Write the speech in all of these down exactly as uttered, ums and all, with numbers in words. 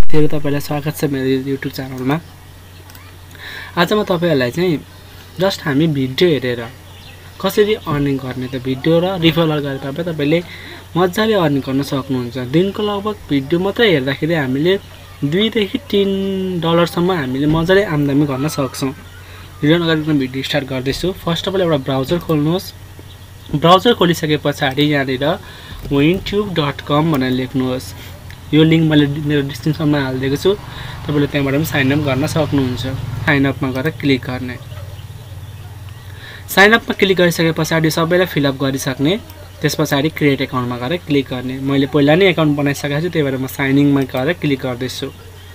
फेरि तपाईलाई स्वागत छ मेरो युट्युब च्यानलमा। आज म तपाईहरुलाई चाहिँ जस्ट हामी भिडियो हेरेर कसरी अर्निङ गर्ने त भिडियो र रिफरल गरेर तपाईं तपाईले मज्जाले अर्निङ गर्न सक्नुहुन्छ। दिनको लगभग भिडियो मात्रै हेर्दाखेरि हामीले दुई देखि तीन डलर सम्म हामीले मज्जाले आम्दानी गर्न सक्छौं। भिडियो नगरिकन भिडियो स्टार्ट गर्दैछु। फर्स्ट अफ अल एउटा ब्राउजर खोल्नुहोस्। ब्राउजर खोलिसकेपछि यहाँनिर winTube डट com भनेर लेख्नुहोस्। यो लिंक मैले मेरो डिस्क्रिप्सनमा हाल्दिएको छु। तपाईले त्यहाँबाट पनि साइन अप गर्न सक्नुहुन्छ। साइन अपमा गएर क्लिक गर्ने। साइन अपमा क्लिक गरिसकेपछि सबैलाई फिल अप गरिसक्ने। त्यसपछि क्रिएट अकाउन्टमा गएर क्लिक गर्ने। मैले पहिला नै अकाउन्ट बनाइसकेको छु, त्यही भएर म साइन इनमा गएर क्लिक गर्दैछु।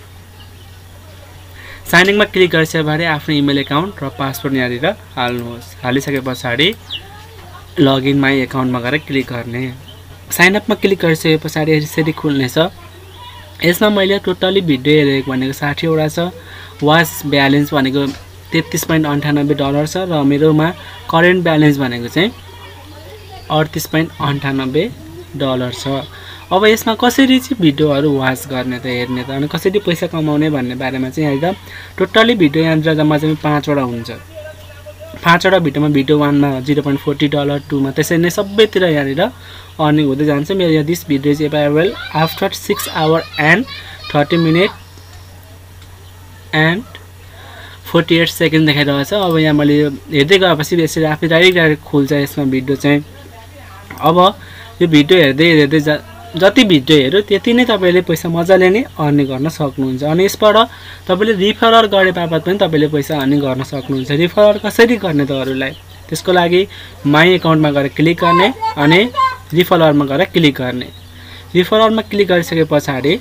साइन इनमा क्लिक गरिसकेपछि आफ्नो इमेल अकाउन्ट र पासवर्ड यहाँनिर हाल्नुहोस्। हालिसकेपछि लगइन माई अकाउन्टमा गएर क्लिक गर्ने। साइन अपमा क्लिक गरिसकेपछि यसरी खुल्नेछ। यसमा मैले टोटली भिडियो हेरेको भनेको साठी वटा छ। वाच ब्यालेन्स भनेको तेत्तीस पॉइंट अन्ठानब्बे डलर छ र मेरोमा करेन्ट ब्यालेन्स भनेको चाहिँ अडतीस पॉइंट अन्ठानब्बे डलर छ। अब यसमा कसरी चाहिँ भिडियोहरु वाच गर्ने त हेर्ने त अनि कसरी पैसा कमाउने भन्ने बारेमा चाहिँ यहाँ टोटली भिडियो यहाँ जम्मा चाहिँ पाँच वटा हुन्छ। पाँच वटा भिडियोमा भिडियो वन मा zero point forty dollar, two मा त्यसै नै सबैतिर यहाँनिर अर्निङ हुँदै जान्छ। मेरो यहाँ this video is available after six hour and thirty minute and forty eight second देखाइरहेछ। अब यहाँ मैले हेर्दै गएपछि यसरी आफै डाइरेक्ट डाइरेक्ट खुल्छ यसमा भिडियो चाहिँ। अब यो भिडियो हेर्दै हेर्दै जति भिडियो हेर्यो त्यति नै तपाईले पैसा मजाले नै अर्निङ गर्न सक्नुहुन्छ। अनि यसबाट तपाईले रिफरल गरे बापत पनि तपाईले पैसा अर्निङ गर्न सक्नुहुन्छ। रिफरल कसरी गर्ने त अरूलाई, त्यसको लागि माई अकाउन्टमा गएर क्लिक गर्ने अनि रिफरलमा गएर क्लिक गर्ने। रिफरलमा क्लिक गरिसकेपछि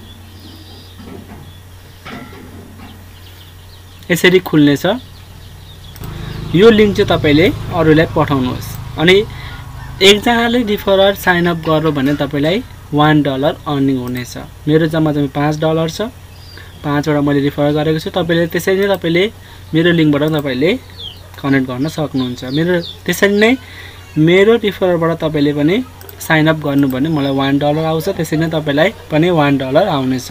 यसरी खुल्नेछ। यो लिंक चाहिँ तपाईले अरूलाई पठाउनुहोस् अनि एकजनाले रिफरल साइन अप गर्यो भने तपाईलाई वन डलर अर्निङ हुनेछ। मेरो जम्मा जम्मा पाँच डलर छ। पाँच वटा मैले रिफर गरेको छु। तपाईले त्यसरी नै तपाईले मेरो लिंकबाट तपाईले कनेक्ट गर्न सक्नुहुन्छ। मेरो त्यसरी नै मेरो रिफरलबाट तपाईले पनि साइन अप गर्नु भने मलाई वन डलर आउँछ। त्यसरी नै तपाईलाई पनि वन डलर आउनेछ।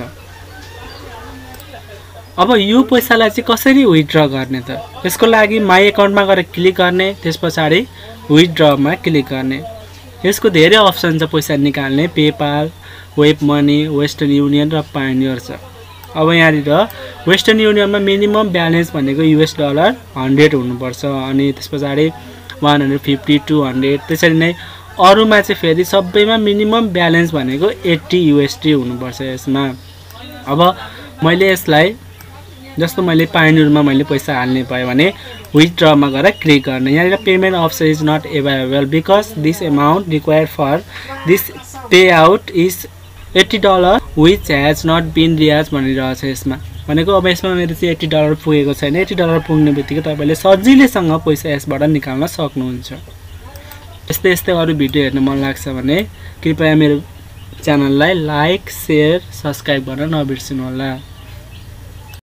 अब यो पैसालाई चाहिँ कसरी विथड्र गर्ने त यसको लागि माई अकाउन्टमा गएर क्लिक गर्ने। त्यसपछि विथड्रमा क्लिक गर्ने। यसको धेरै अप्सन छ पैसा निकाल्ने, PayPal, Web Money, Western Union र पायोनियर छ। अब यहाँनिर वेस्टर्न युनियनमा मिनिमम ब्यालेन्स भनेको यूएस डलर हन्ड्रेड हुनुपर्छ अनि त्यसपछि one hundred fifty, two hundred त्यसरी नै। अरूमा चाहिँ फेरि सबैमा मिनिमम ब्यालेन्स भनेको एट्टी यूएसडी हुनुपर्छ यसमा। अब मैले यसलाई जस्तो मैले पायोनियरमा मैले पैसा हाल्ने भयो भने विथड्रमा गएर क्लिक गर्ने। यहाँनिर payment option is not available because this amount required for this pay out is eighty dollar which has not been reached भनिरहेछ यसमा। भनेको अब यसमा मेरो चाहिँ एट्टी डलर पुगेको छैन। एट्टी डलर पुग्ने बित्तिकै तपाईले सजिलैसँग पैसा यसबाट निकाल्न सक्नुहुन्छ। यस्तै यस्तै अरू भिडियो हेर्न मन लाग्छ भने कृपया मेरो च्यानललाई लाइक, शेयर, सब्स्क्राइब गर्न नबिर्सनु होला।